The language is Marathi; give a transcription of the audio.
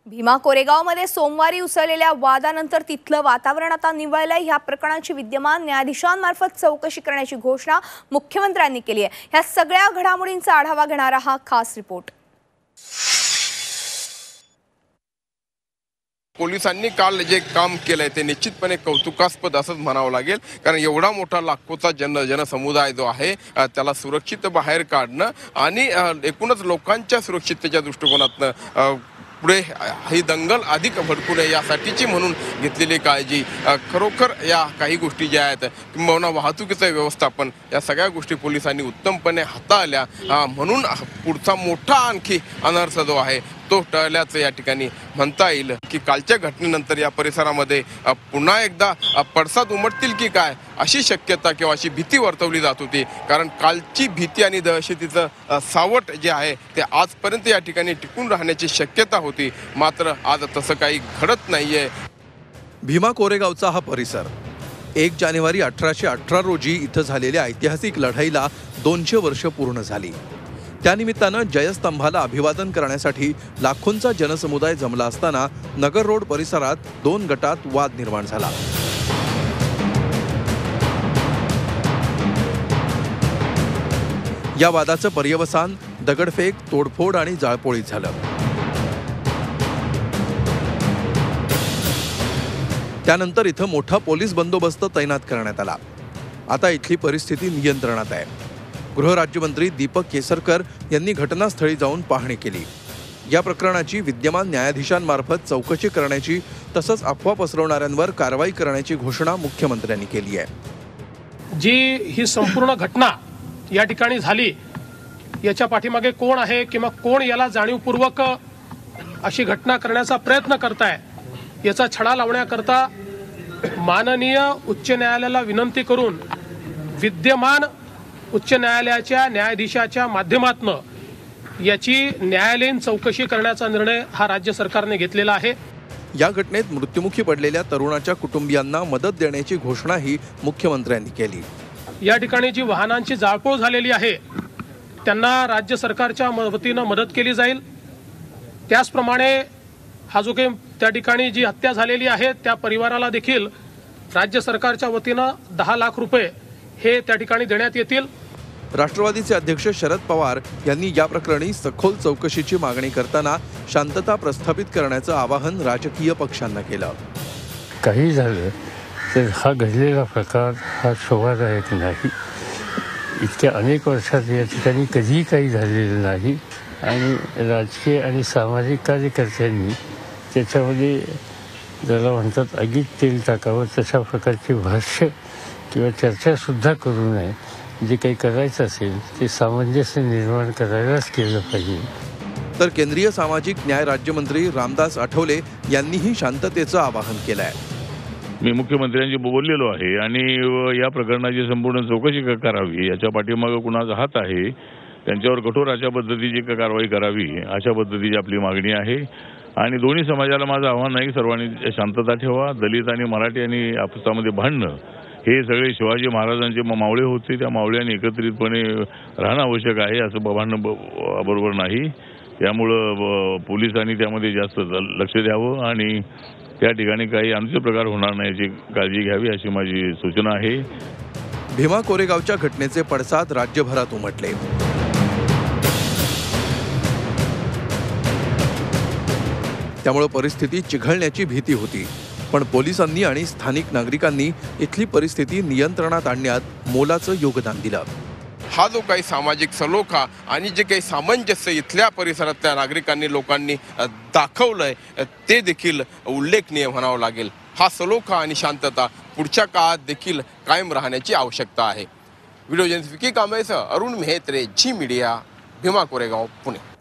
भीमा कोरेगावमध्ये सोमवारी उसळलेल्या वादानंतर तिथलं वातावरण आता निवळलंय। ह्या प्रकरणाची विद्यमान न्यायाधीशांमार्फत चौकशी करण्याची घोषणा मुख्यमंत्र्यांनी केली आहे। ह्या सगळ्या घडामोडींचा आढावा घेणारा हा खास रिपोर्ट। पोलिसांनी काल जे काम केलंय ते निश्चितपणे कौतुकास्पद असंच म्हणावं लागेल, कारण एवढा मोठा लाखोचा जनसमुदाय जो आहे त्याला सुरक्षित बाहेर काढणं आणि एकूणच लोकांच्या सुरक्षिततेच्या दृष्टिकोनातनं पुढे ही दंगल अधिक भडकू नये यासाठीची म्हणून घेतलेली काळजी, खरोखर या काही गोष्टी ज्या आहेत किंबहुना वाहतुकीचं व्यवस्थापन या सगळ्या गोष्टी पोलिसांनी उत्तमपणे हाताळल्या, म्हणून पुढचा मोठा आणखी अनर्थ जो आहे तो टळल्याचं या ठिकाणी म्हणता येईल। की कालच्या घटनेनंतर या परिसरामध्ये पुन्हा एकदा पडसाद उमटतील की काय अशी शक्यता किंवा अशी भीती वर्तवली जात होती, कारण कालची भीती आणि दहशतीचं सावट जे आहे ते आजपर्यंत या ठिकाणी टिकून राहण्याची शक्यता होती, मात्र आज तसं काही घडत नाहीये। भीमा कोरेगावचा हा परिसर 1 जानेवारी 1818 रोजी इथं झालेल्या ऐतिहासिक लढाईला 200 वर्ष पूर्ण झाली। त्यानिमित्तानं जयस्तंभाला अभिवादन करण्यासाठी लाखोंचा जनसमुदाय जमला असताना नगर रोड परिसरात 2 गटात वाद निर्माण झाला। या वादाचं पर्यवसान दगडफेक, तोडफोड आणि जाळपोळीत झालं। त्यानंतर इथं मोठा पोलीस बंदोबस्त तैनात करण्यात आला। आता इथली परिस्थिती नियंत्रणात आहे। गृहराज्यमंत्री दीपक केसरकर यांनी घटनास्थळी जाऊन पाहणी केली। या प्रकरणाची विद्यमान न्यायाधीशांमार्फत चौकशी करण्याची तसंच अफवा पसरवणाऱ्यांवर कारवाई करण्याची घोषणा मुख्यमंत्र्यांनी केली आहे। जी ही संपूर्ण घटना या ठिकाणी झाली याच्या पाठीमागे कोण आहे किंवा कोण याला जाणीवपूर्वक अशी घटना करण्याचा प्रयत्न करताय याचा छडा लावण्याकरता माननीय उच्च न्यायालयाला विनंती करून विद्यमान उच्च न्यायालयाच्या न्यायाधीशाच्या माध्यमातून याची न्यायालयीन चौकशी करण्याचा निर्णय हा राज्य सरकारने घेतलेला आहे। या घटनेत मृत्युमुखी पडलेल्या तरुणाच्या कुटुंबियांना मदत देण्याची घोषणाही मुख्यमंत्र्यांनी केली। या ठिकाणी जी वाहनांची जाळपोळ झालेली आहे त्यांना राज्य सरकारच्या वतीनं मदत केली जाईल। त्याचप्रमाणे हा जो काही त्या ठिकाणी जी हत्या झालेली आहे त्या परिवाराला देखील राज्य सरकारच्या वतीनं 10 लाख रुपये हे त्या ठिकाणी देण्यात येतील। राष्ट्रवादीचे अध्यक्ष शरद पवार यांनी या प्रकरणी सखोल चौकशीची मागणी करताना शांतता प्रस्थापित करण्याचं आवाहन राजकीय पक्षांना केलं। काही झालं तर हा घडलेला प्रकार हा शोभादायक नाही। इतक्या अनेक वर्षात या ठिकाणी कधीही काही झालेलं नाही आणि राजकीय आणि सामाजिक कार्यकर्त्यांनी त्याच्यामध्ये ज्याला म्हणतात आगीत तेल टाकावं तशा प्रकारचे भाष्य किंवा चर्चासुद्धा करू नये। जे काही करायचं असेल ते सामंजस्य निर्माण करायलाच केलं पाहिजे। तर केंद्रीय सामाजिक न्याय राज्यमंत्री रामदास आठवले यांनीही शांततेचं आवाहन केलं आहे। मी मुख्यमंत्र्यांशी बोललेलो आहे आणि या प्रकरणाची संपूर्ण चौकशी करावी, याच्या पाठीमागे कुणाचा हात आहे त्यांच्यावर कठोर अशा पद्धतीची कारवाई करावी अशा पद्धतीची आपली मागणी आहे। आणि दोन्ही समाजाला माझं आव्हान आहे की सर्वांनी शांतता ठेवा। दलित आणि मराठी आणि आपसामध्ये भांडणं हे सगळे शिवाजी महाराजांचे मावळे होते, त्या मावळ्यांनी एकत्रितपणे राहणं आवश्यक आहे, असं भांडणं बरोबर नाही। त्यामुळं पोलिसांनी त्यामध्ये जास्त लक्ष द्यावं आणि त्या ठिकाणी काही अनुचित प्रकार होणार नाही याची काळजी घ्यावी अशी माझी सूचना आहे। भीमा कोरेगावच्या घटनेचे पडसाद राज्यभरात उमटले। त्यामुळे परिस्थिती चिघळण्याची भीती होती, पण पोलिसांनी आणि स्थानिक नागरिकांनी इथली परिस्थिती नियंत्रणात आणण्यात मोलाचं योगदान दिलं। हा जो काही सामाजिक सलोखा आणि जे काही सामंजस्य इथल्या परिसरातल्या नागरिकांनी लोकांनी दाखवलंय ते देखील उल्लेखनीय म्हणावं लागेल। हा सलोखा आणि शांतता पुढच्या काळात देखील कायम राहण्याची आवश्यकता आहे। व्हिडिओ जर्नलिस्ट विकी कांबळेसह अरुण मेहत्रे, झी मीडिया, भीमा कोरेगाव, पुणे।